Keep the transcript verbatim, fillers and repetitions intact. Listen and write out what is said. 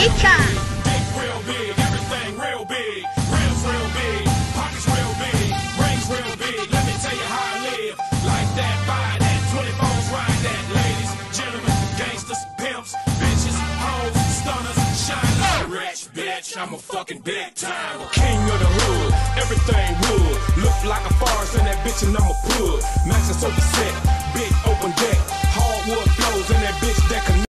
Chica. Big, real big, everything real big. Rims real big, pockets real big, rings real big. Let me tell you how I live. Like that, buy that, twenty-fours ride that. Ladies, gentlemen, gangsters, pimps, bitches, hoes, stunners, shine like a rich bitch. I'm a fucking big time king of the hood. Everything wood, look like a forest in that bitch and I'm a pud. Maxing sofa set, big open deck, hardwood flows in that bitch deck.